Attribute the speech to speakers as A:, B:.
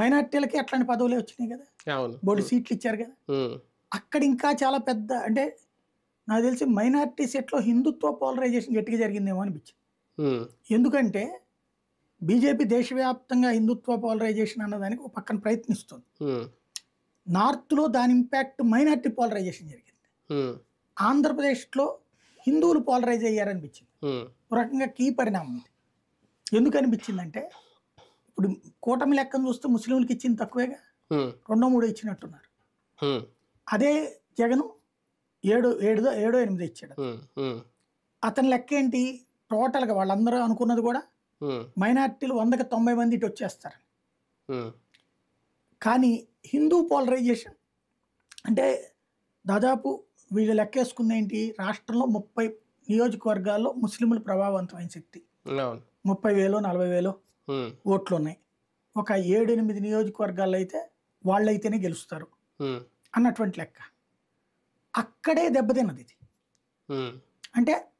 A: మైనార్టీలకి అట్లాంటి పదవులే వచ్చినాయి కదా,
B: అవును.
A: బోర్డు సీట్లు ఇచ్చారు కదా.
B: హ్మ్.
A: అక్కడ ఇంకా చాలా పెద్ద అంటే నాకు తెలిసి మైనార్టీ సెట్లో హిందుత్వ పోలరైజేషన్ గట్టిగా జరిగిందేమో అనిపించింది.
B: హ్మ్.
A: ఎందుకంటే బీజేపీ దేశవ్యాప్తంగా హిందుత్వ పోలరైజేషన్ అన్నదానికి ఒక పక్కన ప్రయత్నిస్తుంది.
B: హ్మ్.
A: నార్త్లో దాని ఇంపాక్ట్ మైనార్టీ పోలరైజేషన్ జరిగింది.
B: హ్మ్.
A: ఆంధ్రప్రదేశ్లో హిందువులు పోలరైజ్ అయ్యారనిపించింది.
B: హ్మ్.
A: ఒక రకంగా కీ పరిణామం ఉంది. ఎందుకు అనిపించిందంటే ఇప్పుడు కూటమి లెక్కను చూస్తే ముస్లింలకు ఇచ్చింది తక్కువేగా,
B: హ్మ్.
A: 2-3 ఇచ్చినట్టున్నారు.
B: హ్మ్.
A: అదే జగను 8 ఇచ్చాడు.
B: హ్మ్. హ్మ్.
A: అతని లెక్క ఏంటి, టోటల్గా వాళ్ళందరూ అనుకున్నది కూడా
B: హ్మ్.
A: మైనార్టీలు 100కి 90 మంది ఇటు వచ్చేస్తారు.
B: హ్మ్.
A: కానీ హిందూ పోలరైజేషన్ అంటే దాదాపు వీళ్ళు లెక్కేసుకున్న ఏంటి, రాష్ట్రంలో 30 నియోజకవర్గాల్లో ముస్లింలు ప్రభావవంతమైన శక్తి,
B: అవును.
A: 30,000 40,000
B: హ్మ్.
A: ఓట్లు ఉన్నాయి. ఒక 7-8 నియోజకవర్గాల్లో అయితే వాళ్ళైతేనే గెలుస్తారు
B: హ్మ్.
A: అన్నటువంటి లెక్క. అక్కడే దెబ్బతిన్నది ఇది.
B: హ్మ్.
A: అంటే